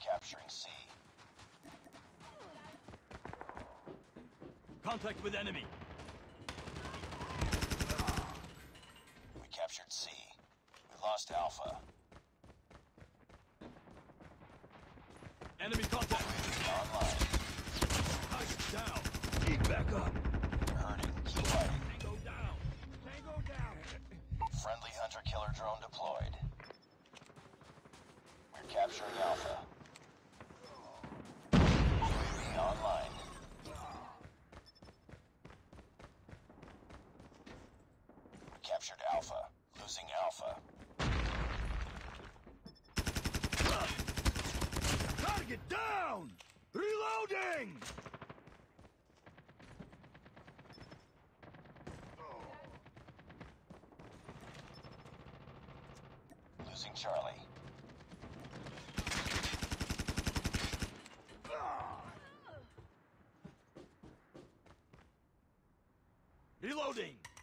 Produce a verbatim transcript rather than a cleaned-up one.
capturing C. Contact with enemy. We captured C. We lost Alpha. Enemy contact. Online. Target down. Keep back up. We're hurting. Keep fighting. Tango down. Tango down. Friendly hunter-killer drone deployed. We're capturing Alpha. U A V online. We captured Alpha. Losing Alpha. Target down. Reloading. Losing Charlie. Reloading.